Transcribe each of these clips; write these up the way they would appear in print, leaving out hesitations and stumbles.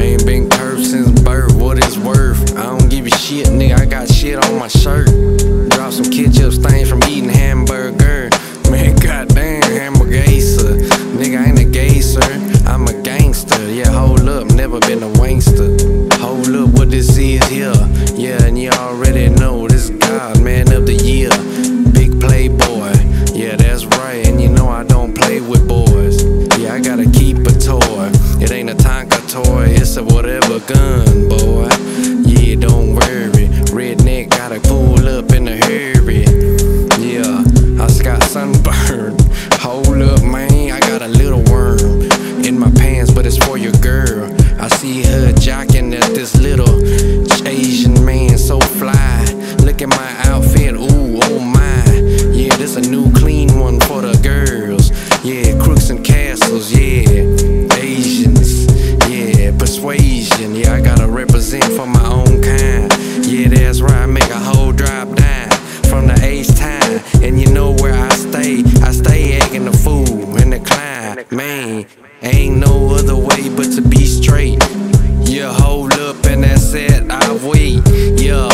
ain't been cursed since birth, what it's worth. I don't give a shit, nigga, I got shit on my shirt. Drop some ketchup stains from eating hamburger. Man, goddamn, hamburger-acer. Nigga, I ain't a gay, sir, I'm a gangster. Yeah, hold up, never been a wankster. Hold up, what this is here. Yeah, and you already know, this is God, man of the year. Big playboy, yeah, that's right. And you know I don't play with boys. Yeah, I gotta keep a toy. It ain't a Tonka toy, it's a whatever gun, boy. Yeah, don't worry, redneck gotta pull up in a hurry. Yeah, I just got sunburned. Hold up, man, I got a little worm in my pants, but it's for your girl. I see her jocking at this little Asian man, so fly. Look at my outfit, ooh, oh my. Yeah, this a new clean one for the girls. Yeah, crooks and castles, yeah, Asians, yeah, persuasion. Yeah, I gotta represent for my own kind. Yeah, that's right, I make a whole drop down from the H-Time. And you know where I stay acting the fool in the climb. Man, ain't no other way but to be straight. Yeah, hold up and that's it, I wait. Yeah,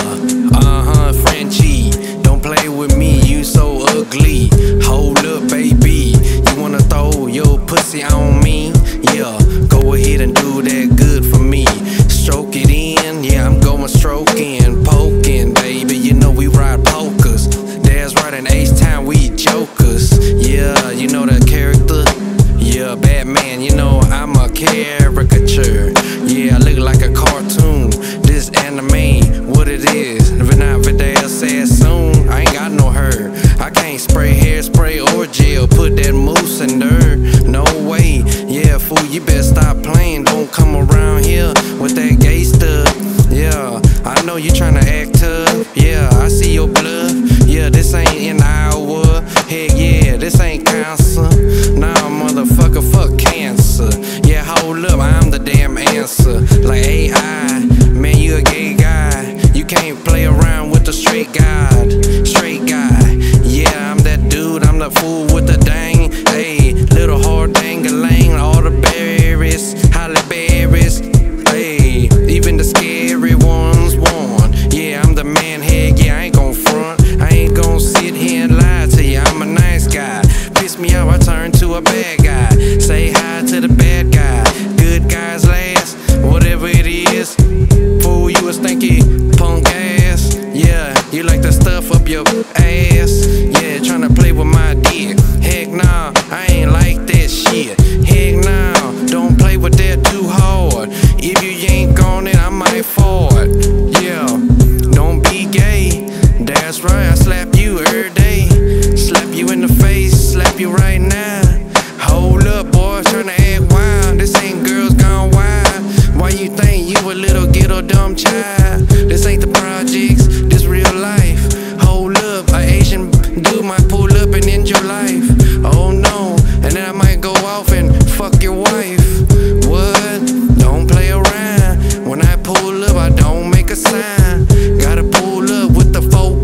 Frenchie, don't play with me, you so ugly. Hold up, baby, you wanna throw your pussy on me? Yeah, go ahead and do that good for me. Stroke it in, yeah, I'm going stroking, poking, baby, you know we ride pokers. That's right, in H-Time we jokers. Yeah, you know the character? Yeah, Batman, you know I'm a caricature. Yeah, I look like a cartoon. This anime, what it is, Vidal says soon. I ain't got no hair, I can't spray hairspray or gel. Put that mousse in there, no way. Yeah, fool, you better stop playing. Don't come around here with that gay stuff. Yeah, I know you tryna act tough. Yeah, I see your bluff. Yeah, this ain't in Iowa. Heck yeah, this ain't cancer. Nah, motherfucker, fuck cancer. Yeah, hold up, I'm the damn answer. Like AI, man, you a gay guy. You can't play around with the straight guy. Straight guy, yeah, I'm that dude. I'm the fool with the dang. Hey, little hard dang-a-lang. All the berries, holly berries. Hey, even the scary ones won. Yeah, I'm the man, head, yeah, I ain't gon' front. I ain't gon' sit here and lie to you, I'm a nice guy. Piss me off, I turn to a bad guy. Say hi to the bad guy. Good guys last, whatever it is. Fool, you a stinky punk ass. Yeah, you like to stuff up your ass. Yeah, tryna play with my dick. Heck nah, I ain't like that shit. Heck nah, don't play with that too hard. If you yank on it, I might fart. Yeah, don't be gay. That's right, I slap you every day. Slap you in the face, slap you right now. Hold up, boy, tryna act wild. This ain't girls gone wild. Why you think you a little ghetto dumb child? This ain't the projects, this real life. Hold up, a Asian dude might pull up and end your life. Oh no, and then I might go off and fuck your wife. What? Don't play around. When I pull up, I don't make a sign. Gotta pull up with the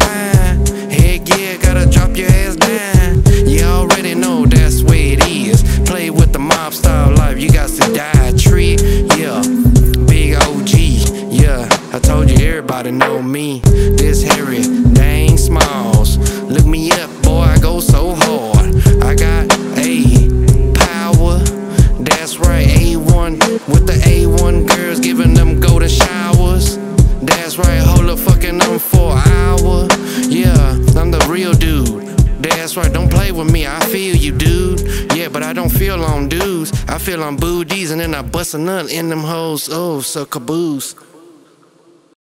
4-pine. Heck yeah, gotta drop your ass down. You already know that's where it is. Play with the mob style life, you got to die tree. Yeah, big OG. Yeah, I told you everybody know me. This Harry Dang Smalls. Look me up, boy, I go so hard. I got power. That's right, A1 with the A1 girls giving them golden showers. That's right, hold up, fucking them for an hour. Yeah, I'm the real dude. That's right, don't play with me, I feel you, dude. Yeah, but I don't feel on dudes. I feel on booties and then I bust a nut in them hoes. Oh, so caboose.